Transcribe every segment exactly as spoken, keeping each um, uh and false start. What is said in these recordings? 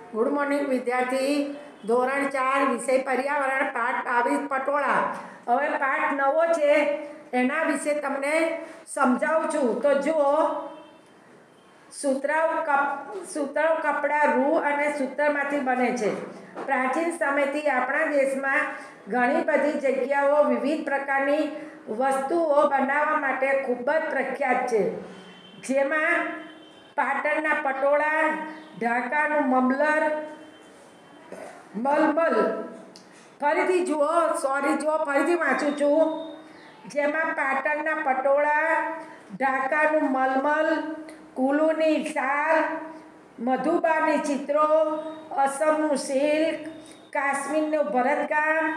Good morning विद्यार्थी। धोरण चार विषय पर्यावरण पाठ बावीस पटोळा। हवे पाठ नवो छे एना विषे तमने समजावुं छुं। तो जुओ, सूत्राओ कप सूत्राओ कपड़ा रूह अने सूत्रमांथी बने छे। प्राचीन समयथी आपणा देशमां घणी बधी जग्याओ विविध प्रकारनी वस्तुओ बनाववा माटे खूब ज प्रख्यात छे। जेमां पाटणना पटोळा, ढाकानुं ममलर, मलमल फरीथी जुओ सॉरी जुओ फरीथी वाँचुं छुं। जेमां पाटणना पटोळा, ढाकानुं मलमल, कुलुनी शाल, मधुबानी चित्रो, असमनुं सिल्क, काश्मीरनुं भरतकाम,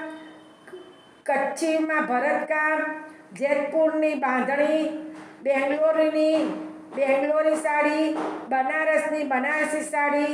कच्छीमां भरतकाम, जेतपुरनी बांधणी, बेंगलोरनी बेंगलोरी साड़ी, बनारसनी बनारसी साड़ी,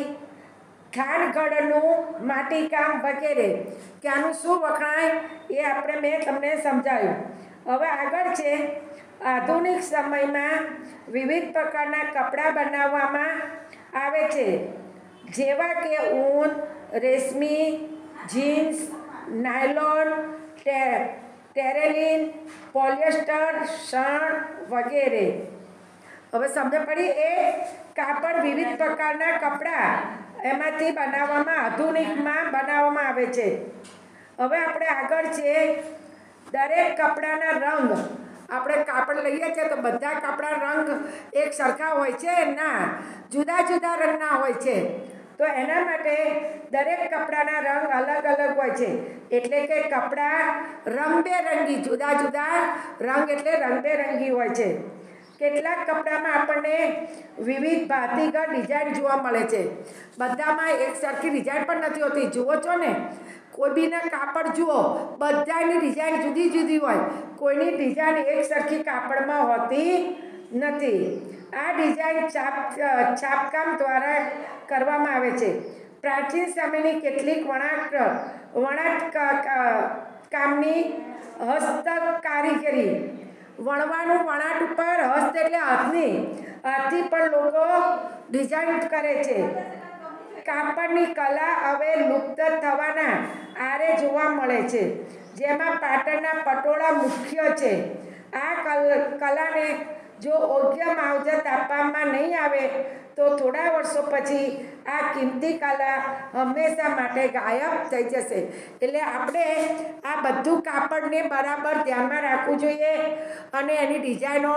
खानगढ़नुं माटीकाम वगैरे त्यानुं शुं वखणाय ए आपणे मैं तमने समजाव्युं। हवे आगळ छे आधुनिक समयमां विविध प्रकारना कपड़ा बनाववामां आवे छे, जेवा के ऊन, रेशमी, जीन्स, नायलॉन, टे टेरेलिन, पॉलिएस्टर, शण वगैरे। हवे समझ पड़ी। ए कापड़ विविध प्रकारना कपड़ा एमांथी बनाववामां आधुनिकमां बनाववामां आवे छे। हवे आपणे आगळ छे दरेक कपड़ाना रंग। आपणे कापड़ लईए छे तो बधा कपड़ा रंग एक सरखा होय छे ना, जुदा जुदा रंगना होय छे। तो एना माटे दरेक कपड़ाना रंग अलग अलग होय छे, एटले के कपड़ा रंगबेरंगी जुदा जुदा रंग एटले रंगबेरंगी होय छे। કેટલાક કપડામાં આપણને વિવિધ ભાતીગળ ડિઝાઇન જોવા મળે છે। બધામાં એક સરખી ડિઝાઇન પણ નથી હોતી। જુઓ છો ને, કોઈ બીના કાપડ જુઓ, બધાની ડિઝાઇન જુદી જુદી હોય, કોઈની ડિઝાઇન એક સરખી કાપડમાં હોતી નથી। આ ડિઝાઇન છાપ છાપકામ દ્વારા કરવામાં આવે છે। પ્રાચીન સમયની કેટલીક વણાટ વણાટ કામની હસ્તક કારીગરી, વણવાનું વણાટ ઉપર હસ્ત એટલે હાથની હાથથી પણ લોકો ડિઝાઇન કરે છે। કાપડની કલા હવે લુપ્ત થવાના આરે જોવા મળે છે, જેમાં પાટણના પટોળા મુખ્ય છે। આ કલાને જો યોગ્ય માવજત આપવામાં નહીં આવે તો થોડા વર્ષો પછી આ કિંમતી કલા હંમેશા માટે ગાયબ થઈ જશે। એટલે આપણે આ બધું કાપડને બરાબર ધ્યાનમાં રાખવું જોઈએ અને એની ડિઝાઇનો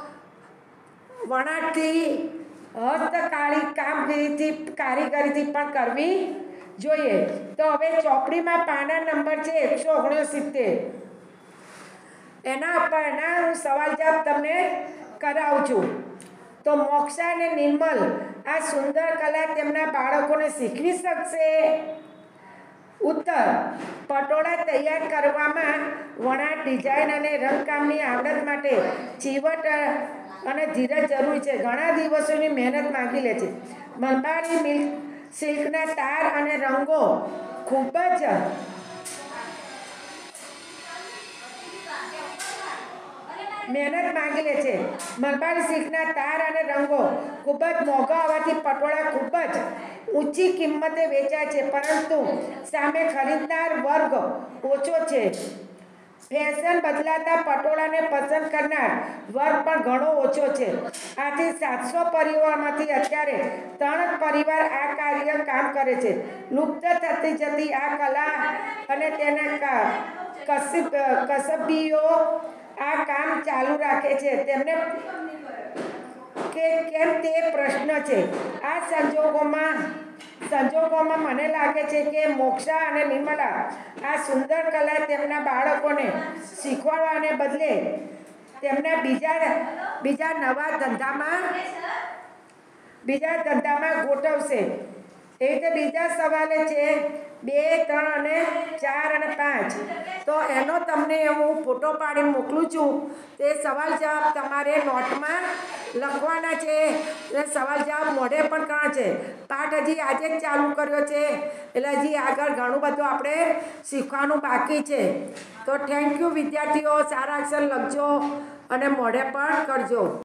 વણાટથી હસ્તકાળી કામગીરીથી કારીગરીથી પણ કરવી જોઈએ। તો હવે ચોપડીમાં પાના નંબર છે એકસો ઓગણસિત્તેર, એના ઉપર એના હું સવાલ જવાબ તમને કરાવું છું। તો મોક્ષા અને નિર્મલ આ સુંદર કલા તેમના બાળકોને શીખવી શકશે? ઉત્તર, પટોળા તૈયાર કરવામાં વણાટ, ડિઝાઇન અને રંગકામની આવડત માટે ચીવટ અને ધીરજ જરૂરી છે। ઘણા દિવસોની મહેનત માંગી લે છે। મલબારી મિલ્ક સિલ્કના તાર અને રંગો ખૂબ જ મહેનત માંગી લે છે। મલબારી સિલ્કના તાર અને રંગો ખૂબ જ મોંઘા હોવાથી પટોળા ખૂબ જ ઊંચી કિંમતે વેચાય છે, પરંતુ સામે ખરીદનાર વર્ગ ઓછો છે। ફેશન બદલાતા પટોળાને પસંદ કરનાર વર્ગ પણ ઘણો ઓછો છે। આથી સાતસો પરિવારમાંથી અત્યારે ત્રણ પરિવાર આ કાર્ય કામ કરે છે। લુપ્ત થતી જતી આ કલા અને તેના કસબ કસબીઓ આ કામ ચાલુ રાખે છે, તેમને કે કેમ તે પ્રશ્ન છે। આ સંજોગોમાં સંજોગોમાં મને લાગે છે કે મોક્ષા અને નિર્મલા આ સુંદર કલા તેમના બાળકોને શીખવાડવાને બદલે તેમને બીજા બીજા નવા ધંધામાં બીજા ધંધામાં ગોઠવશે। એ રીતે બીજા સવાલે છે બે, ત્રણ અને ચાર અને પાંચ। તો એનો તમને હું ફોટો પાડીને મોકલું છું। તે સવાલ જવાબ તમારે નોટમાં લખવાના છે, એટલે સવાલ જવાબ મોઢે પણ કરવાના છે। પાઠ હજી આજે જ ચાલુ કર્યો છે, એટલે હજી આગળ ઘણું બધું આપણે શીખવાનું બાકી છે। તો થેન્ક યુ વિદ્યાર્થીઓ, સારા અક્ષર લખજો અને મોઢે પણ કરજો।